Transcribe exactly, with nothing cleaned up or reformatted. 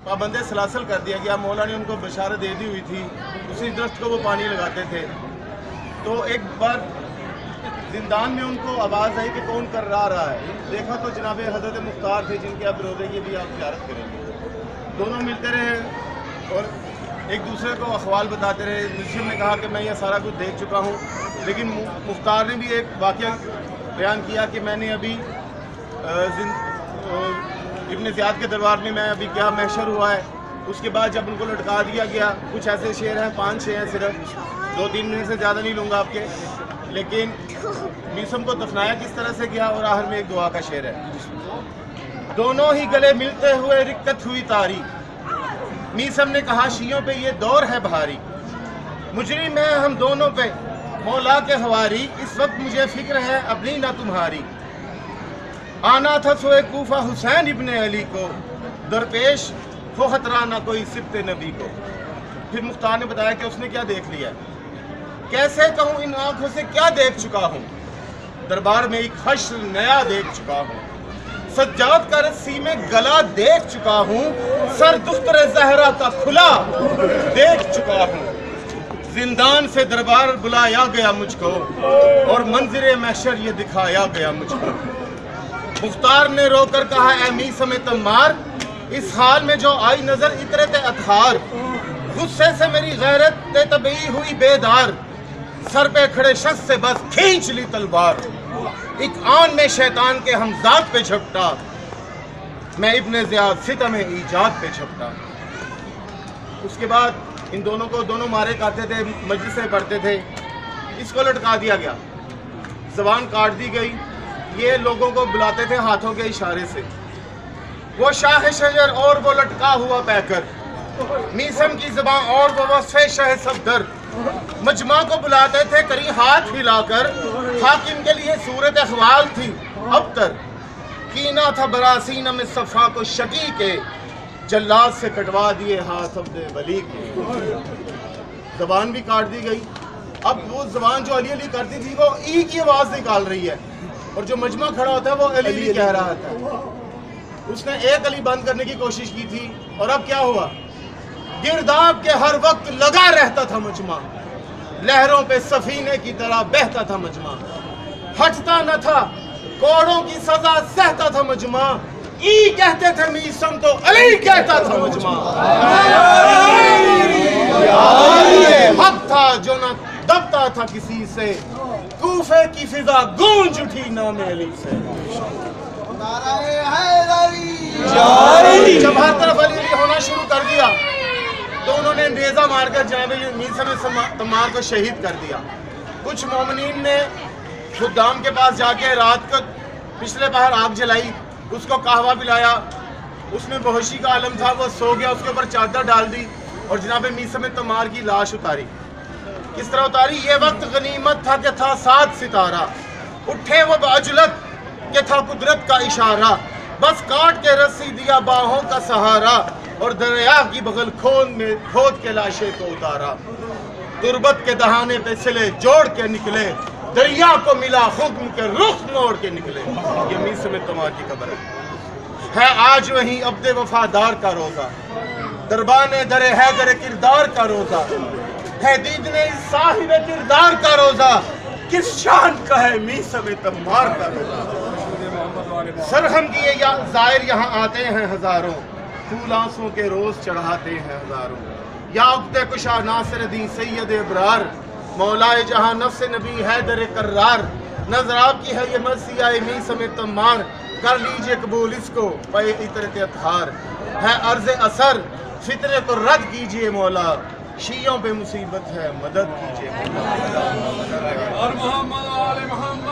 पाबंद सलासल कर दिया गया। मौला ने उनको बशारत दे दी हुई थी, उसी दरख्त को वो पानी लगाते थे। तो एक बार जिंदान में उनको आवाज़ आई कि कौन कर रहा रहा है। देखा तो जनाब हज़रत मुख्तार थे, जिनके आप रोज़े की भी आप ज़ियारत करेंगे। दोनों मिलते रहे और एक दूसरे को अखवाल बताते रहे। मुस्लिम ने कहा कि मैं ये सारा कुछ देख चुका हूँ, लेकिन मुख्तार ने भी एक वाक़या बयान किया कि मैंने अभी इब्न ज़ियाद के दरबार में मैं अभी क्या महशर हुआ है। उसके बाद जब उनको लटका दिया गया, कुछ ऐसे शेर हैं, पाँच छः हैं सिर्फ, दो तीन मिनट से ज़्यादा नहीं लूँगा आपके, लेकिन मीसम को दफनाया किस तरह से गया। और आखिर में एक दुआ का शेर है। दोनों ही गले मिलते हुए रिक्कत हुई तारी, मीसम ने कहा शियों पे ये दौर है भारी। मुजरिम है हम दोनों पे मौला के हवारी, इस वक्त मुझे फिक्र है अपनी ना तुम्हारी। आना था सोए कूफा हुसैन इब्ने अली को, दरपेश हो खतरा ना कोई सिब्ते नबी को। फिर मुख्तार ने बताया कि उसने क्या देख लिया, कैसे कहूँ इन आंखों से क्या देख चुका हूँ। दरबार में एक हश्र नया देख चुका हूँ, सज्जाद का रस्सी में गला देख चुका हूँ, सर दुख्तर ज़हरा का खुला देख चुका हूँ। जिंदान से दरबार बुलाया गया मुझको और मंज़िर महशर ये दिखाया गया मुझको। मुख्तार ने रोकर कहा ऐ मीसम तम्मार, इस हाल में जो आई नजर इतरत अतहार। गुस्से से मेरी गैरत तबई हुई बेदार, सर पे खड़े शख्स से बस खींच ली तलवार। एक आन में शैतान के हमजाद पे झपटा, मैं इब्ने ज़ियाद सितम ईजाद पे झपटा। उसके बाद इन दोनों को दोनों मारे खाते थे, मजलिसें पढ़ते थे। इसको लटका दिया गया, ज़बान काट दी गई। ये लोगों को बुलाते थे हाथों के इशारे से। वो शाह शजर और वो लटका हुआ पैकर, मीसम की ज़बान और वो वस्फ़े शाह सफदर। मजमा को बुलाते थे करी हाथ हिलाकर, हाकिम के लिए सूरत अहवाल थी अबतर। कीना था बरासीना में सफ़ा को शकी के, जल्लाद से कटवा दिए हाथ अब्दे वली के। ज़बान भी काट दी गई। अब वो ज़बान जो अली अली करती थी वो ई की आवाज़ निकाल रही है, और जो मजमा खड़ा होता है वो अली अली कह रहा था। उसने एक अली बंद करने की कोशिश की थी, और अब क्या हुआ, गिरदाब के हर वक्त लगा रहता था मजमा, लहरों पे सफीने की तरह बहता था मजमा। हटता न था, कोड़ों की सजा सहता था मजमा। ई कहते थे मीसम तो अली कहता था मजमा। हक था जो न दबता था किसी से, कूफे की फिजा गूंज उठी नाम अली से। जब हर तरफ अली अली होना शुरू कर दिया तो उन्होंने नेज़ा मारकर जनाब मीसम तम्मार को शहीद कर दिया। कुछ मोमिनीन ने खुद्दाम के पास जाके रात को पिछले पहर आग जलाई, उसको कहवा पिलाया। उसमें बेहोशी का आलम था, वो सो गया। उसके ऊपर चादर डाल दी और जनाब मीसम तम्मार की लाश उतारी। किस तरह उतारी, ये वक्त गनीमत था कि था सात सितारा, उठे वो बाजुलत के था कुदरत का इशारा। बस काट के रस्सी दिया बाहों का सहारा, और दरिया की बगल खोद में खोद के लाशे को उतारा। तुरबत के दहाने पे सिले जोड़ के निकले, दरिया को मिला हुक्म के रुख मोड़ के निकले। ये मीसम तम्मार की कब्र है। है आज वहीं अब्दे वफादार का रोजा, दरबाने दरे है दरे किरदार का रोजा है। दीद ने साहिब किरदार का रोजा, किस शान का है मीसम तम्मार का रोजा। सरहम किए या जायर यहाँ आते हैं हजारों, फूल आंसुओं के रोज चढ़ाते हैं हजारों। या उक्ते कुशा नासिरुद्दीन सैयद इब्रार, मौलाए जहां नफ्स नबी है दर कर्रार। नजर आपकी है ये मसीहा मीसम तम्मार, कर लीजिए कबूल इसको पे इतरत अतहार। है अर्ज असर फितरे को रद्द कीजिए मौला, शियों पे मुसीबत है मदद कीजिए।